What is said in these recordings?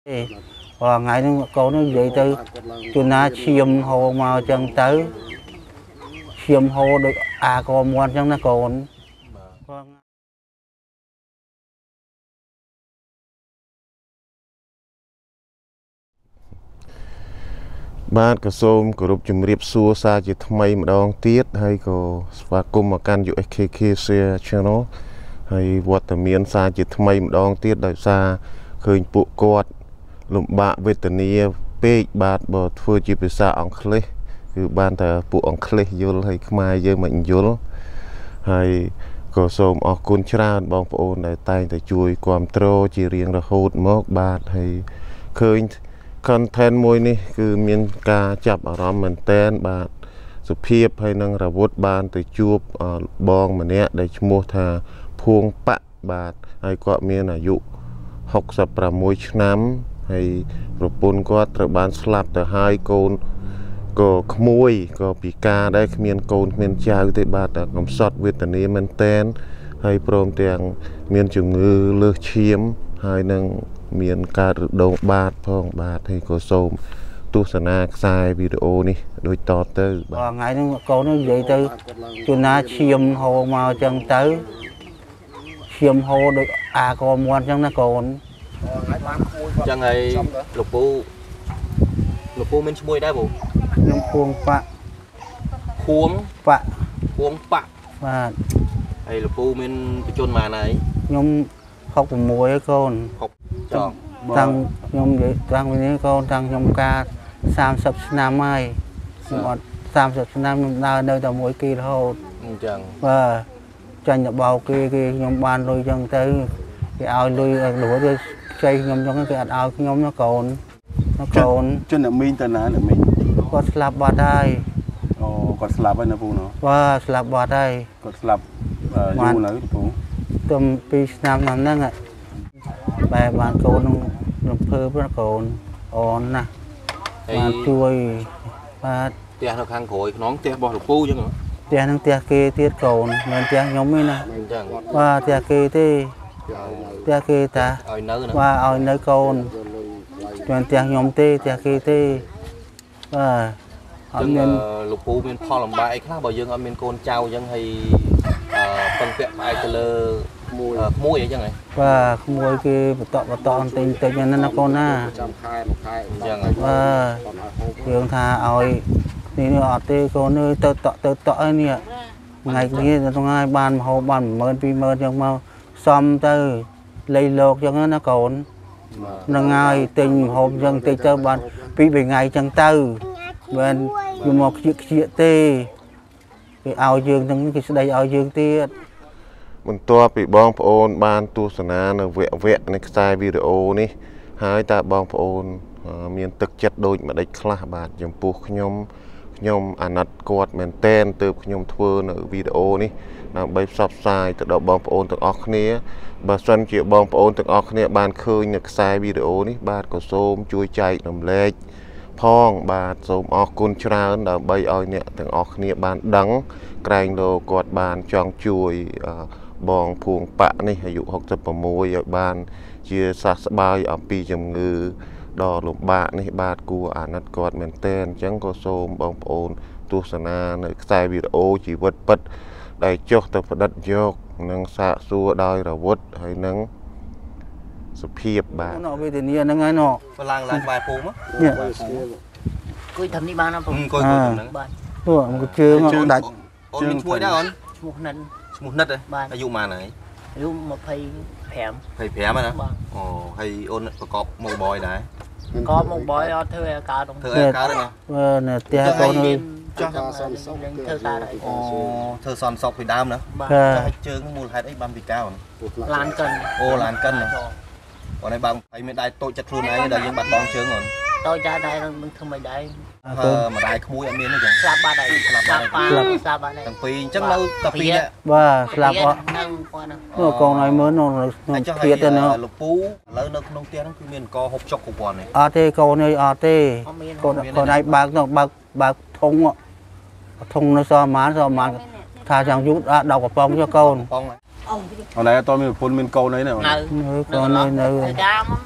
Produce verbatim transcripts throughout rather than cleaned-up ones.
và ngày nó cô nó vậy từ cho na chiêm hồ màu chân tới chiêm hồ được à còn muôn chân nó còn bạn có xôm có rụp chùm riệp xua xa chỉ thầm mây mà đong tiết hay có và cùng mà can dụ ếch kê channel hay vọt tầm miên xa chỉ thầm mây mà đong tiết đại xa khơi bộ quạt lụm bạ về tận nia bê bạt bờ phơi chỉ bị xa ong khếคือบ้านแต่ปูองเคลยลให้ขมายเยอะมันยลให้ก็ส่งออกคุณชราบองปอนได้ตายแต่ช่วยความโตจีเรียงระหูดมกบาทให้เคยคอนเทนต์มวยนี่คือมีการจับอารมณ์เหมือนเต้นบาทสุเพียบให้นังระวุธบานแต่จูบบองมันเนี้ยได้ชมูทาพวงปะบาทให้ก็มีอายุหกสิบประมวยน้ำให้รบปนก็ตระบานสลับแต่ให้โกนก็ขโมยก็ปีกาได้เมียนโกนเมียนจ่าอุติบาแต่กำสอดเวทนี้มันเต้นให้โปรมเตียงเมียนจุงือเลือกเชียมให้นังเมียนการโดงบาทพองบาทให้ก็ส้มตุสนาสายวิดีโอนี่โดยต่อเตอร์ว่าไงนึงโกนนึงใหญ่เตอร์จุนาเชียมโฮมาจังเตอร์เชียมโฮđược à còn muônจังนะโกนจังไงลูกปูลูกปูมันช่วยได้บุน้ำพวงปะควงปะควงปะว่าไอ้ลูกปูมันไปจนมาไหนยมหกมวยโกนหกจองตั้งยมใหญ่ตั้งวันนี้โกนตั้งยมกาสามสิบน้ำไม้หมดสามสิบน้ำนาเดินแต่มวยกีเท่าจังว่าจันจะเบากีกียมบานลุยจังเตยกีเอาลุยหลัวด้วยใจยมจังก็กีเอายมnóโกนnóโกนจนเนี่ยมีแต่นั้นเนี่ยมีก็สลับบาได้อ๋อก็สลับไปนะปูเนาะว่าสลับบาได้ก็สลับเอ่ออยู่ไหนปูต้มปีน้ำน้ำนั่งอ่ะแบบบานโกนลงเพิ่มเพื่อโกนอ่อนนะมาช่วยมาเตี้ยทางข้างโขยน้องเตี้ยบอกลูกปูจังเหรอเตี้ยทั้งเตี้ยเกเตี้ยโกนเหมือนเตี้ยยมไม่นะว่าเตี้ยเกเตี้ยเตี้ยเกตาว่าเอาเนื้อโกนเหมือนเตี้ยยมเตี้ยเตี้ยเกเตี้ยว่าจังลูกปูเป็นพ่อลำบากข้าบอกยังเอาเป็นโกนเจ้ายังให้ปังเปียไปจะเลอมวยยังไงว่าขโมยคือปตอปตอติงติงนั่นนะโกนน่ะยังไงว่าเรื่องทาเอานี่เนี่ยเอาเตะโกนนี่เตะเตะเตะเตะเนี่ยไงนี้ตรงไงบ้านเขาบ้านเมินปีเมินยังมาซ้อมเตะเลยโลกยังนั้นนะโกนนั่งไงติงหอบยังติงเตะบ้านปีไปไงจังเตะbên dùng một chiếc chiếc tê cái ao dươngทั้งcái đây ao dương tê มันตัวปีบองพระโอนบานตัวสนาในเวะเวะในสายวิดีโอนี่หายตาบองพระโอนมีตึกจัดโดยมาได้คลาบาดยมปูขยมขยมอนัดกอดแมนเต้นเติบขยมทัวร์ในวิดีโอนี่นำใบซับไซต์ตัวดอกบองพระโอนตัวออกเนี้ยบาสันเกี่ยวบองพระโอนตัวออกเนี้ยบานเคยในสายวิดีโอนี่บาดก็โซมช่วยใจนำเล็กพ้องบาดสมออกกุญชราดาวใบอ้อยเนี่ยถึงออกเนี่ยบานดังไกลโลกอดบานจองช่วยบองพวงปะนี่อายุหกสิบประมวยบานเชียสัสบายอัมปีจำงือดอลมบะนี่บาดกูอ่านนัดกอดเหมือนเต้นจังก็โซมบองโอนตุสนาในสายวิดีโอจีวัดปัดได้จกแต่ประดัดยกนังสะสัวได้ระวัดให้นังสุเพียบบาเนาะไปแต่เนี่ยนั่งไงเนาะฝรั่งลายปลายปูมั้งเนี่ยคุยทำนี่บ้านนะผมคุยคุยตรงนั้นตัวมันก็เชื่อเงาดัดโอนมีช่วยได้ก่อนหมุกนั้นหมุกนัดเลยอายุมาไหนอายุมาพายแผมพายแผมนะอ๋อให้โอนประกอบมงบอยได้ก็มงบอยเอาเธออากาศตรงเธออากาศได้ไหมเออเนี่ยเตี้ยเขาเลยเธอซอนซเธอซอนซอกไปดามนะจะให้เจอมูลค่าได้บัมปีเก้าล้านกันโอ้ล้านกันนะวันนี้บางไปไม่ได้โตจัดครูไหนเดี๋ยวยังบัดบองเชิงก่อนโตจะได้มึงทำไมได้เออมาได้ขโมยอันนี้นะจังสลับบาได้สลับบาได้สลับบาได้ตั้งปีจังเราตั้งปีเนี่ยว่าสลับอ่ะเมื่อก่อนไอ้เมื่อน้องเตี้ยเนาะลูกปูแล้วน้องน้องเตี้ยนั่นคือเมียนกอหกจกกุบอนนี่อาเต้ก่อนนี่อาเต้ก่อนก่อนไอ้บากน้องบากบากทงอ่ะทงnó so mán so mán thà chẳng chút đào quả bông cho câu ở đây tôi mình phun mình câu đấy này con này này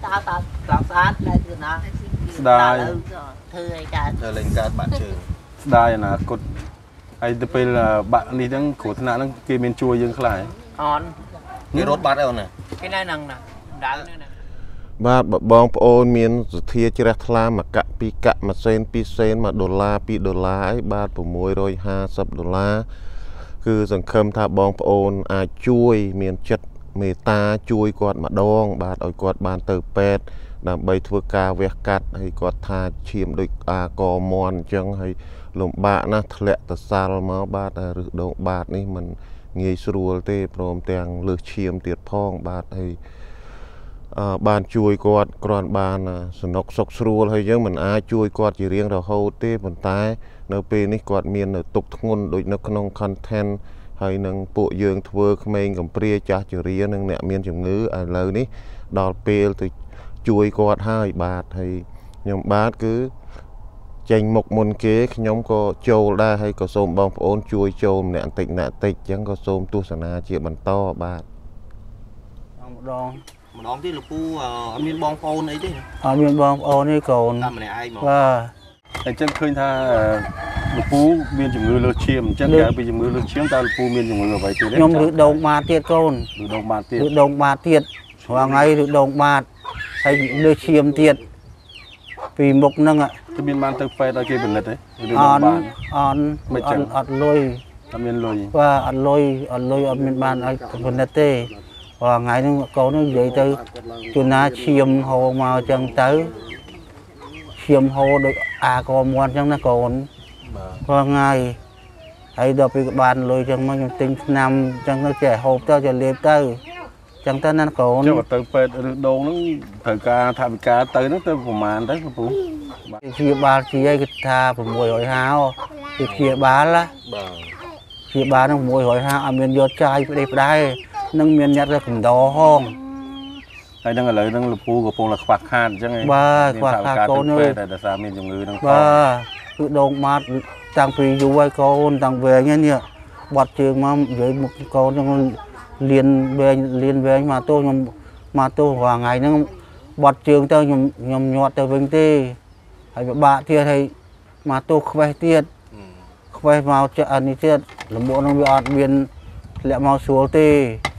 ta ta làm sát lại từ nó Đài thư hay cả ធ្វើលេងកើតបាក់ជើងស្ដាយអនាគតហើយទៅពេលបាក់នេះហ្នឹងគ្រោះថ្នាក់ហ្នឹងគេមានជួយយើងខ្លះហើយ on គេរត់បាត់ហើយអូនណា cái này nằng nè đá này nè បាទបងប្អូនមានសទ្ធាជ្រះថ្លាមួយកៈពីរកៈមួយសេនពីរសេនមួយដុល្លារពីរដុល្លារអីបាទ៦រយហាសិបដុល្លារគឺសង្ឃឹមថាបងប្អូនអាចជួយមានចិត្តមេត្តាជួយគាត់ម្ដងបាទឲ្យគាត់បានទៅពេទ្យដើម្បីធ្វើការវះកាត់ហើយគាត់ថាឈាមដូចអាកមន់អញ្ចឹងហើយលំបាកណាស់ធ្លាក់ទៅសាល់មកបាទរឹសដងបាតនេះมันងាយស្រួលទេព្រមទាំងលើសឈាមទៀតផងបាទហើយអឺបានជួយគាត់គ្រាន់បានសំណុកសុខស្រួលហើយយើងមិនអាចជួយគាត់ជារៀងរហូតទេប៉ុន្តែនៅពេលនេះគាត់មាននៅទុកធ្ងន់ដូចនៅក្នុង content ហើយនឹងពួកយើងធ្វើក្មេងកំព្រាចាស់ជរានិងអ្នកមានជំងឺឥឡូវនេះដល់ពេលទៅជួយគាត់ហើយបាទហើយខ្ញុំបាទគឺចេញមុខមុនគេខ្ញុំក៏ចូលដែរហើយក៏សូមបងប្អូនជួយចូលម្នាក់បន្តិចម្នាក់បន្តិចអញ្ចឹងក៏សូមទស្សនាជាបន្តបាទម្ដងម្ដងទៀតលោកពូអត់មានបងប្អូនអីទេអត់មានបងប្អូននេះកូនតែម្នាក់ឯងមកបាទអញ្ចឹងឃើញថាលោកពូមានជំងឺលើសឈាមអញ្ចឹងក្រៅពីជំងឺលើសឈាមតើលោកពូមានជំងឺអ្វីទៀតទេខ្ញុំឬដងបាតទៀតកូនឬដងបាតទៀតឬដងបាតទៀតរាល់ថ្ងៃឬដងបាតហើយលើឈាមទៀតពីមុខហ្នឹងគឺមានបានទៅពេទ្យឲ្យគេពិនិត្យទេឬដអងត់បាតអត់អត់អត់លុយអត់មានលុយបាទអត់លុយអត់លុយអត់មានបានឲ្យពិនិត្យទេរាល់ថ្ងៃហ្នឹងកូនហ្នឹងនិយាយទៅជួនណាឈាមហូរមកអញ្ចឹងទៅឈាមហូរដូចអាកមាត់អញ្ចឹងណាកូនបាទរាល់ថ្ងៃហើយដល់ពេលបានលុយអញ្ចឹងមកខ្ញុំទិញថ្នាំអញ្ចឹងទៅចេះហូបទៅចេះលេបទៅអញ្ចឹងទៅណាកូនចុះទៅពេទ្យឬដងហ្នឹងត្រូវការថវិកាទៅហ្នឹងទៅប្រហែលទៅលោកពូព្យាបាលជាឯងគេថា650គេព្យាបាលណាបាទព្យាបាលហ្នឹង650អត់មានយកចាយផ្ដេសផ្ដាយនឹងមានអ្នកទៅកំដរហងហើយហ្នឹងឥឡូវហ្នឹងលោកពូកំពុងតែខ្វះខាតអញ្ចឹងឯងបាទខ្វះខាតកូនអើយតែដោយសារមានជំងឺហ្នឹងផងបាទគឺដងបាត់តាំងពីយូរហើយកូនតាំងវែងហ្នឹងនេះបាត់ជើងមកនិយាយមុខកូនហ្នឹងលៀនវែងលៀនវែងមកទោះខ្ញុំមកទោះរាល់ថ្ងៃហ្នឹងបាត់ជើងទៅខ្ញុំខ្ញុំញាត់ទៅវិញទេហើយពិបាកទៀតហើយមកទោះខ្វេះទៀតខ្វេះមកចាក់នេះទៀតលំមុខហ្នឹងវាអត់មានធ្លាក់មកស្រួលទេ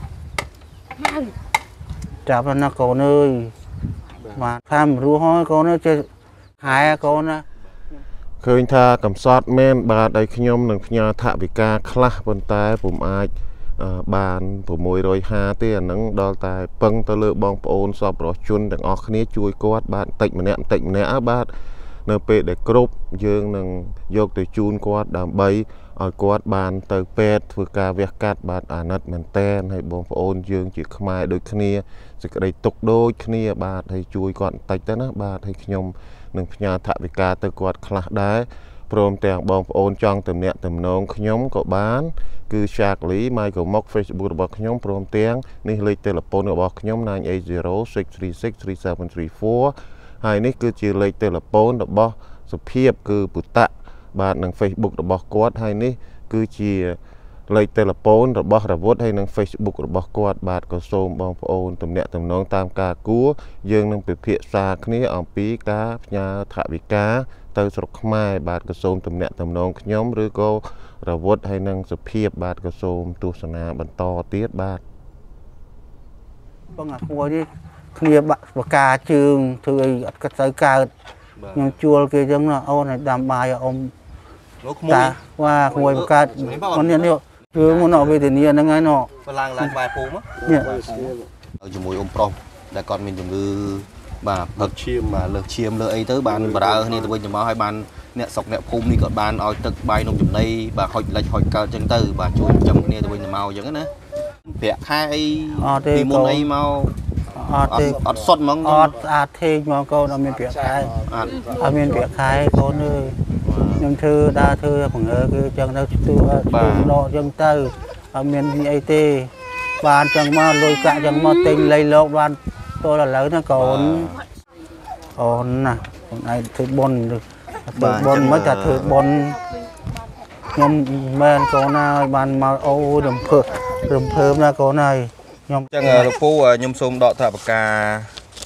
ចាប់ណាកូនអើយបាទថាមរស់ហើយកូនអើយចេះហែកូនណាឃើញថាកំសត់មែនបាទឲ្យខ្ញុំនឹងផ្ញើថវិកាខ្លះប៉ុន្តែពុំអាចបាន650ទេអាហ្នឹងដល់តែពឹងទៅលើបងប្អូនសពរស់ជនទាំងអស់គ្នាជួយគាត់បាទបន្តិចម្នាក់បន្តិចម្នាក់បាទនៅពេលដែលគ្រប់យើងនឹងយកទៅជូនគាត់ដើម្បីឲ្យគាត់បានទៅពេទ្យធ្វើការវះកាត់បាទអាណិតមែនតែនហើយបងប្អូនយើងជាខ្មែរដូចគ្នាសេចក្តីទុកដូចគ្នាបាទហើយជួយគាត់បន្តិចទៅណាបាទហើយខ្ញុំនឹងផ្ញើថវិកាទៅគាត់ខ្លះដែរព្រមទាំងបងប្អូនចង់ទំនាក់ទំនងខ្ញុំក៏បានគឺ Shaklee Michael Facebook របស់ខ្ញុំព្រមទាំងនេះលេខទូរស័ព្ទរបស់ខ្ញុំ nine eight zero six three six three seven three four ហើយនេះគឺជាលេខទូរស័ព្ទរបស់សុភាពគឺពុតៈបាទនឹង Facebook របស់គាត់ហើយនេះគឺជាលេខទូរស័ព្ទរបស់រវុធហើយនឹង Facebook របស់គាត់បាទក៏សូមបងប្អូនទំនាក់ទំនងតាមការគួរយើងនឹងពិភាក្សាគ្នាអំពីការផ្ញើថវិកាទៅស្រុកខ្មែរបាទក៏សូមទំនាក់ទំនងខ្ញុំឬក៏រវុធហើយនឹងសុភាពបាទក៏សូមទស្សនាបន្តទៀតបាទបងអាគួរនេះគ្នាបាក់បកាជើងធ្វើអីអត់ក៏ទៅកើតខ្ញុំជួលគេអញ្ចឹងអូនឲ្យដាំបាយឲ្យអ៊ំលោកក្មួយតាว่าគួរបង្កើតคนនេះនេះជើងមកវេទនាហ្នឹងហើយណោះបើឡើងឡើងបែរពូមកនេះជាមួយអ៊ំប្រុសដែលគាត់មានជំងឺបាទផឹកឈាមបាទលើកឈាមលើអីទៅបានបរើគ្នាទៅវិញទៅមកហើយបានអ្នកស្រុកអ្នកភូមិនេះក៏បានឲ្យទឹកបាយនំចំណីបាទហុចលិចហុចកើតអញ្ចឹងទៅបាទជួយចាំគ្នាទៅវិញទៅមកអញ្ចឹងណាប្រាក់ខែអីពីមុនអីមកអត់ទេអត់សុទ្ធហ្មងអត់ស្អាតទេហ្មងកូនអត់មានប្រាក់ខែអត់អត់មានប្រាក់ខែកូនអើយខ្ញុំធ្វើដើរធ្វើបង្រើគឺអញ្ចឹងទៅធ្វើដកអញ្ចឹងទៅអត់មានអីទេបានអញ្ចឹងមកលុយកាក់អញ្ចឹងមកទិញលៃលោកបានតឥឡូវណាកូនអូនណាខ្លួនឯងធ្វើបុណ្យធ្វើបុណ្យមិនតែធ្វើបុណ្យខ្ញុំមែនកូនណាឲ្យបានមកអូរំភើបរំភើបណាកូនហើយខ្ញុំអញ្ចឹងលោកពូខ្ញុំសូមដកថវិកា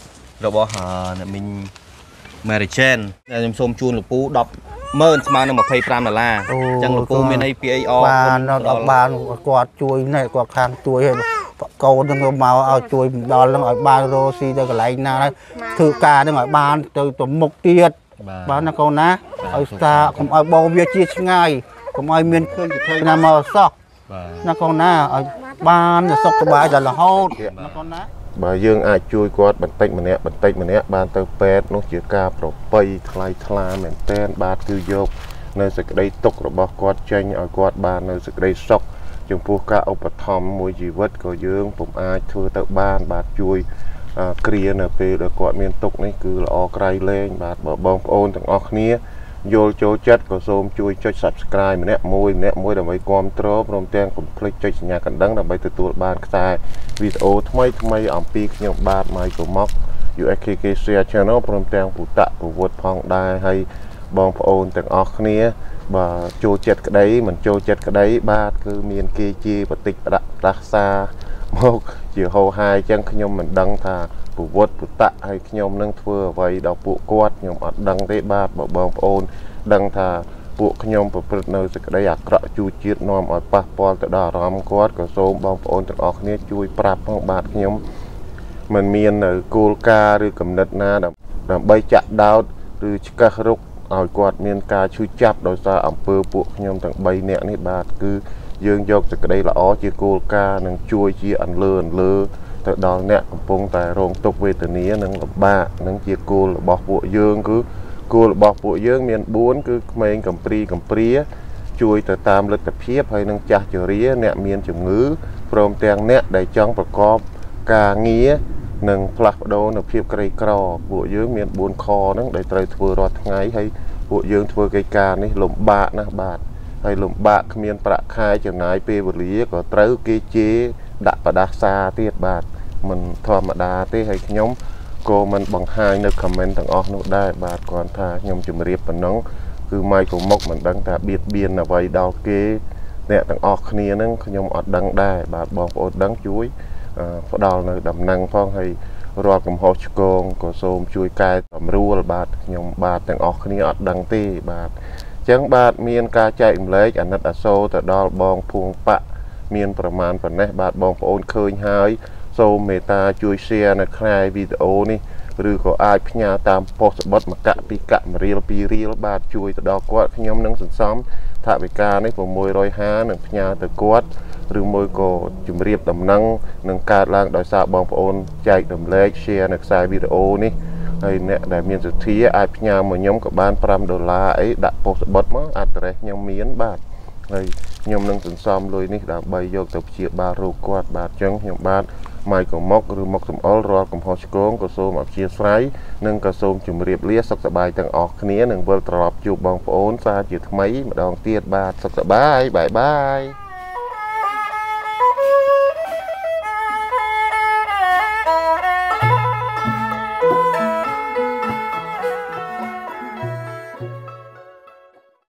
របស់អ្នកមីង Mary Jane ខ្ញុំសូមជូនលោកពូដប់ម៉ឺនស្មើនឹងยี่สิบห้าដុល្លារអញ្ចឹងលោកពូមានអីពីអីអរបានដល់បានគាត់ជួយនេះគាត់ខាងជួយឲ្យកូននឹងមកឲ្យជួយដល់នឹងឲ្យបានរស់ស៊ីទៅកន្លែងណាធ្វើការនឹងឲ្យបានទៅទៅមុខទៀតបានណាកូនណាឲ្យស្តាកុំឲ្យបងវាជាឆ្ងាយកុំឲ្យមានឃើញទៅធ្វើណាមកសោះណាកូនណាឲ្យបានសុខសប្បាយដល់រហូតណាកូនណាបើយើងអាចជួយគាត់បន្តិចម្នាក់បន្តិចម្នាក់បានទៅពេទ្យនោះជាការប្របីថ្លៃថ្លាមែនតែនបាទគឺយកនៅសេចក្តីទុករបស់គាត់ចេញឲ្យគាត់បាននៅសេចក្តីសុខចំពោះការឧបត្ថម្ភមួយជីវិតក៏យើងពុំអាចធ្វើទៅបានបាទជួយគ្រានៅពេលដែលគាត់មានទុកនេះគឺល្អក្រៃលែងបាទបើបងប្អូនទាំងអស់គ្នាយល់ចូលចិត្តក៏សូមជួយចុច Subscribe ម្នាក់មួយម្នាក់មួយដើម្បីគាំទ្រព្រមទាំងកុំភ្លេចចុចសញ្ញាកណ្ដឹងដើម្បីទទួលបានខ្សែវីដេអូថ្មីថ្មីអំពីខ្ញុំបាទម៉ៃកូម៉ុក ยู เอส เค เค Share Channel ព្រមទាំងពុតៈប្រវត្តិផងដែរហើយបងប្អូនទាំងអស់គ្នាបើចូលចិត្តក្តីមិនចូលចិត្តក្តីបាទគឺមានគេជាបតិចប្រដាសាមកជាហោហាយអញ្ចឹងខ្ញុំមិនដឹងថាប្រវត្តិពុតៈហើយខ្ញុំនឹងធ្វើអ្វីដល់ពួកគាត់ខ្ញុំអត់ដឹងទេបាទបើបងប្អូនដឹងថាពួកខ្ញុំប្រព្រឹត្តនៅសេចក្តីអាក្រក់ជួជាតិនាំឲ្យប៉ះពាល់ទៅដល់អារម្មណ៍គាត់ក៏សូមបងប្អូនទាំងអស់គ្នាជួយប្រាប់ផងបាទខ្ញុំមិនមាននៅគោលការណ៍ឬកំណត់ណាដើម្បីចាក់ដោតឬឆ្កឹះរុកឲ្យគាត់មានការឈឺចាប់ដោយសារអំពើពួកខ្ញុំទាំងបីនាក់នេះបាទគឺយើងយកសេចក្តីល្អជាគោលការណ៍និងជួយជាអន្លើអន្លើទៅដល់អ្នកកំពុងតែរងទុក្ខវេទនានិងលំបាកនឹងជាគោលរបស់ពួកយើងគឺគោលរបស់ពួកយើងមានបួនគឺក្មេងកំព្រីកំព្រាជួយទៅតាមលទ្ធភាពហើយនឹងចាស់ជរាអ្នកមានជំងឺព្រមទាំងអ្នកដែលចង់ប្រកបការងារនិងផ្លាស់ប្ដូរនៅភាពក្រីក្រពួកយើងមានបួនខហ្នឹងដែលត្រូវធ្វើរាល់ថ្ងៃហើយពួកយើងធ្វើកិច្ចការនេះលំបាកណាស់បាទហើយលំបាកគ្មានប្រាក់ខែចំណាយពេលវេលាក៏ត្រូវគេជេរដាក់បដាសាទៀតបាទមិនធម្មតាទេហើយខ្ញុំក៏មិនបង្ហាញនៅ comment ទាំងអស់នោះដែរបាទគ្រាន់ថាខ្ញុំជម្រាបប៉ុណ្ណឹងគឺម៉ៃកូម៉ុកមិនដឹងថាបៀតបៀនអ្វីដល់គេអ្នកទាំងអស់គ្នាហ្នឹងខ្ញុំអត់ដឹងដែរបាទបងប្អូនដឹងជួយផ្ដល់នៅដំណឹងផងហើយរាល់កំហុសឆ្គងក៏សូមជួយកែសម្រួលបាទខ្ញុំបាទទាំងអស់គ្នាអត់ដឹងទេបាទអញ្ចឹងបាទមានការចែករំលែកអាណិតអាសូរទៅដល់បងភួងប៉ាក់មានប្រមាណប៉ុណ្ណេះបាទបងប្អូនឃើញហើយសូមមេត្តាជួយ share នៅក្នុងវីដេអូនេះឬក៏អាចផ្ញើតាមប៉ុស្តិ៍បុតមួយកៈពីរកៈមួយរៀលពីររៀលបាទជួយទៅដល់គាត់ខ្ញុំនឹងសន្សំថវិកានេះ៦៥០នឹងផ្ញើទៅគាត់ឬមួយក៏ជម្រាបដំណឹងនឹងកើតឡើងដោយសារបងប្អូនចែករំលែក share នៅខ្សែវីដេអូនេះហើយអ្នកដែលមានសទ្ធាអាចផ្ញើមកខ្ញុំក៏បានប្រាំដុល្លារអីដាក់ប៉ុស្តិ៍បុតមកអាដ្រេសខ្ញុំមានបាទហើយខ្ញុំនឹងសន្សំលុយនេះដើម្បីយកទៅព្យាបាលរោគគាត់បាទអញ្ចឹងខ្ញុំបាទម៉ៃកូម៉ុកឬមុខសំអល់រាល់កំហុសឆ្គងក៏សូមអព្យាស្រ័យនិងក៏សូមជម្រាបលាសុខសប្បាយទាំងអស់គ្នានិងវិលត្រឡប់ជួបបងប្អូនសារជាថ្មីម្ដងទៀតបាទសុខសប្បាយបាយបាយ